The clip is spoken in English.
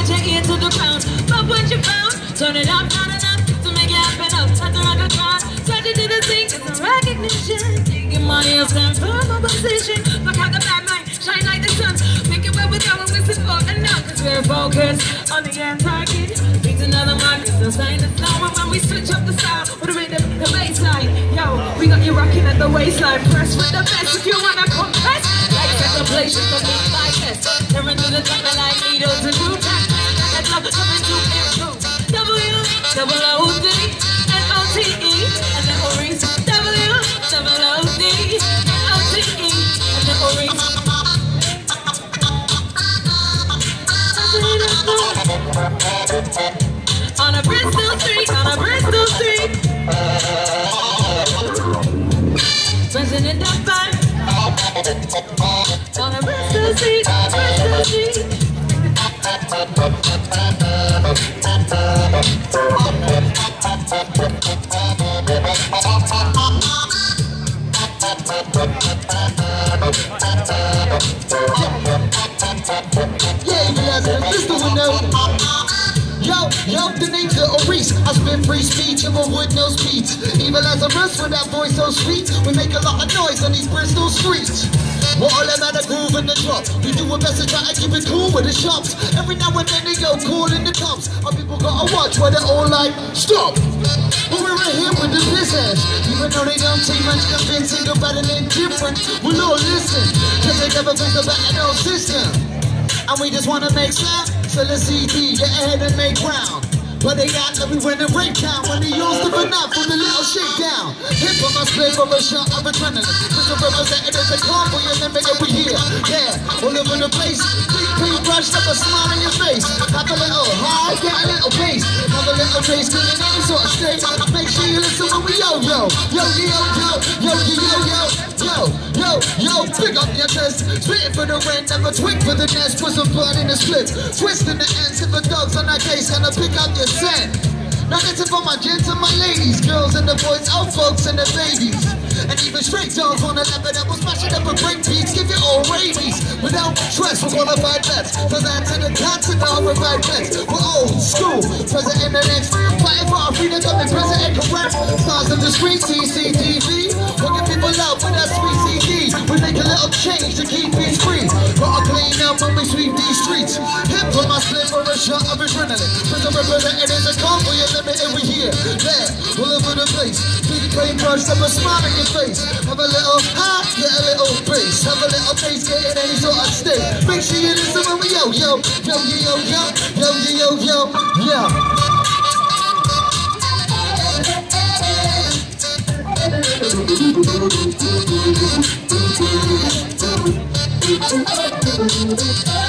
your ear to the ground. But when you found, turn it up, not enough to make it happen up. That's a rocket crowd. Start to do the thing, it's a recognition. Taking money up, stand firm on position. Look out the bad mind, shine like the sun. Make it where we're going, we're support and now. Cause we're focused on the end target. Reach another market, still saying it's slow. And when we switch up the style, with the rhythm, the baseline. Yo, we got you rocking at the waistline. Press with the best if you wanna compress. Like contemplation, the beat like this. Turn to the top like needles and blue tack. Like a love coming to improve. W-O-O-D, N-O-T-E, and the O-Rhys. W-O-O-D, N-O-T-E, and the O-Rhys. On a Bristol street, on a Bristol street. President of Fun. On a Bristol street, Bristol street. Yeah, Eva Lazarus, Mr. Woodnote. Yo, the name's Lil Rhys. I spit free speech in my Woodnote speech. Eva Lazarus with that voice so sweet. We make a lot of noise on these Bristol streets. We're all about the groove and the drop. We do our best to try to keep it cool with the shops. Every now and then they go cool in the tops. Our people gotta watch where they're all like, stop! But we're right here with the business. Even though they don't take much convincing about an indifferent, we'll all listen. Cause they never think about an old system. And we just wanna make sound, sell a CD, get ahead and make ground. But they got everywhere in the breakdown when they used to enough for the little shakedown. Hip on my split for a shot of adrenaline. Cause the representative is a convoy and then make it we here. Yeah, all over the place. Clean brush up a smile on your face. Have a little high, get a little bass. Have a little bass, get in any sort of state. Make sure you listen when we yo-yo. Yo, pick up your chest. Spitting for the wind, never twig for the nest. Put some blood in the split. Twisting the ends if the dogs on that case. Gonna pick up your scent. Now this is for my gents and my ladies, girls and the boys, old folks and the babies. And even straight dogs on the level that will smash it up and break beats, give you all rabies. Without stress, we're qualified vets. For that to the cats and all provide vets. We're old school, present in the next. Fighting for our freedom, coming present and correct. Stars of the street, CCTV. Hooking people up with that sweet CD. We make a little change to keep it free. Gotta clean up when we sweep these streets. Hip on my split for a shot of adrenaline. Prison representative is a convoy and limited we here. Yeah, all over the place. Big clean brush up a smile on your face. Have a little high, get a little bass. Have a little bass, get in any sort of state. Make sure you listen when we yo. Yeah.